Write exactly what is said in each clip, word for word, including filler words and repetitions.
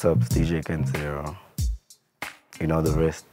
what's up? It's D J Kenzhero. You know the rest.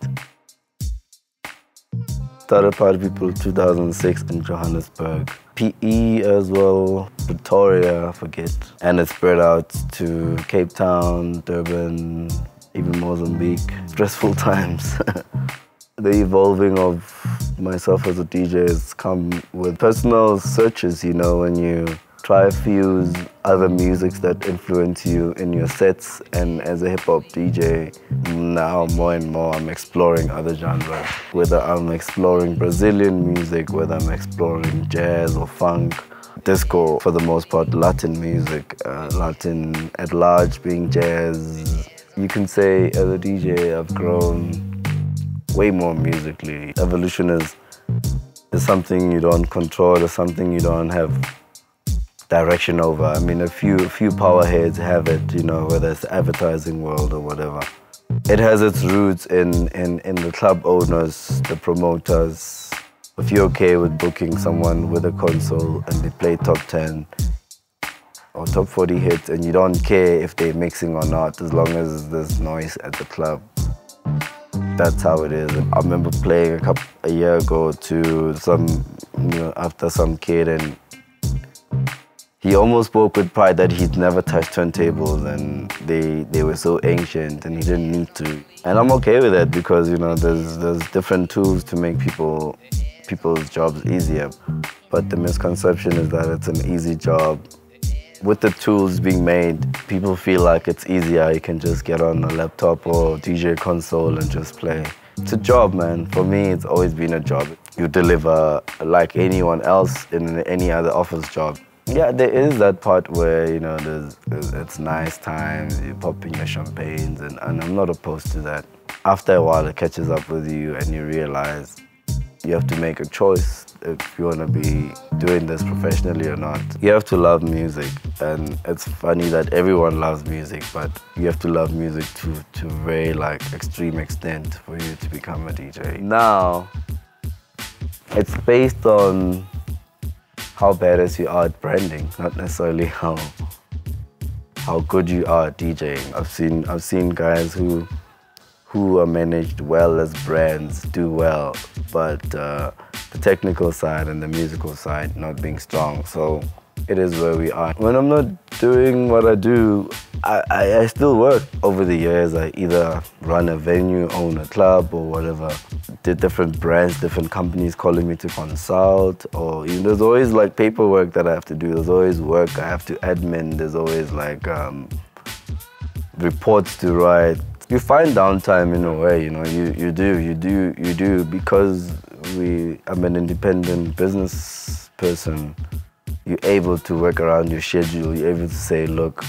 Started Party People two thousand six in Johannesburg. P E as well, Pretoria, I forget. And it spread out to Cape Town, Durban, even Mozambique. Stressful times. The evolving of myself as a D J has come with personal searches, you know, when you try fuse other musics that influence you in your sets. And as a hip-hop D J, now more and more I'm exploring other genres. Whether I'm exploring Brazilian music, whether I'm exploring jazz or funk, disco, for the most part, Latin music, uh, Latin at large being jazz. You can say as a D J I've grown way more musically. Evolution is, is something you don't control, it's something you don't have direction over. I mean, a few a few power heads have it, you know, whether it's the advertising world or whatever. It has its roots in, in, in the club owners, the promoters. If you're okay with booking someone with a console and they play top ten or top forty hits and you don't care if they're mixing or not, as long as there's noise at the club. That's how it is. I remember playing a couple a year ago to some, you know, after some kid, and he almost spoke with pride that he'd never touched turntables and they they were so ancient and he didn't need to. And I'm okay with that because, you know, there's there's different tools to make people people's jobs easier. But the misconception is that it's an easy job. With the tools being made, people feel like it's easier. You can just get on a laptop or D J console and just play. It's a job, man. For me, it's always been a job. You deliver like anyone else in any other office job. Yeah, there is that part where, you know, there's, there's, it's nice times, you're popping your champagnes, and, and I'm not opposed to that. After a while, it catches up with you and you realize you have to make a choice if you want to be doing this professionally or not. You have to love music, and it's funny that everyone loves music, but you have to love music to, to a very like extreme extent for you to become a D J. Now, it's based on how badass you are at branding, not necessarily how how good you are at DJing. I've seen I've seen guys who who are managed well as brands do well, but uh, the technical side and the musical side not being strong. So it is where we are. When I'm not doing what I do, I, I, I still work. Over the years, I either run a venue, own a club or whatever. Did different brands, different companies calling me to consult, or you know, there's always like paperwork that I have to do. There's always work I have to admin. There's always like um, reports to write. You find downtime in a way, you know, you, you do, you do, you do, because we, I'm an independent business person. You're able to work around your schedule. You're able to say, look,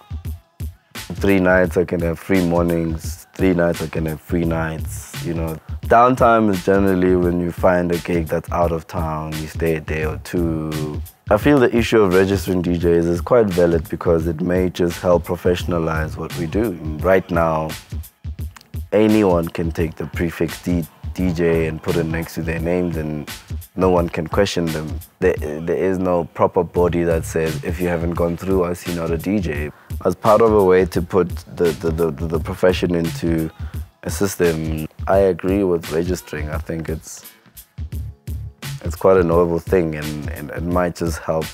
three nights I can have free mornings, three nights I can have free nights, you know. Downtime is generally when you find a gig that's out of town, you stay a day or two. I feel the issue of registering D Js is quite valid because it may just help professionalize what we do. Right now, anyone can take the prefix D DJ and put it next to their names and no one can question them. There, there is no proper body that says, if you haven't gone through us, you're not a D J. As part of a way to put the, the, the, the profession into a system, I agree with registering. I think it's it's quite a noble thing, and, and it might just help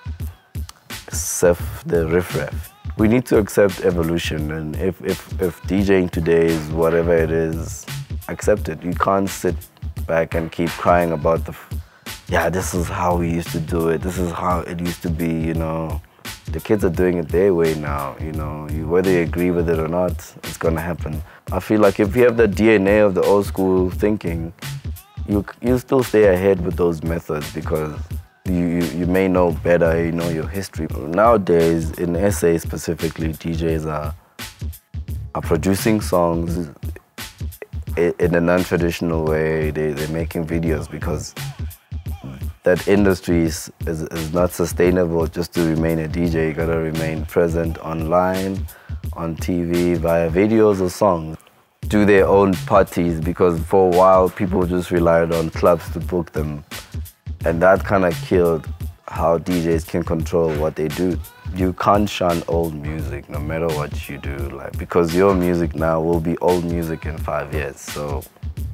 sift the riffraff. We need to accept evolution, and if, if, if DJing today is whatever it is, accept it. You can't sit back and keep crying about the, yeah, this is how we used to do it, this is how it used to be, you know. The kids are doing it their way now, you know. You, whether you agree with it or not, it's gonna happen. I feel like if you have the D N A of the old school thinking, you you still stay ahead with those methods because you, you, you may know better, you know your history. Nowadays, in S A specifically, D Js are, are producing songs in a non-traditional way. They, they're making videos because that industry is, is, is not sustainable just to remain a D J. You gotta remain present online, on T V, via videos or songs. Do their own parties, because for a while people just relied on clubs to book them. And that kind of killed how D Js can control what they do. you can't shun old music no matter what you do, like, because your music now will be old music in five years. So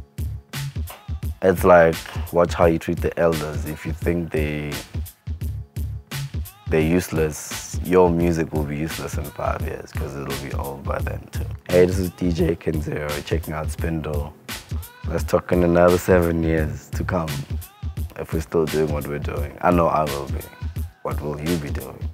it's like, watch how you treat the elders. If you think they they're useless, your music will be useless in five years because it'll be old by then too. Hey, this is D J Kenzhero, checking out Spindle. Let's talk in another seven years to come if we're still doing what we're doing. I know I will be. What will you be doing?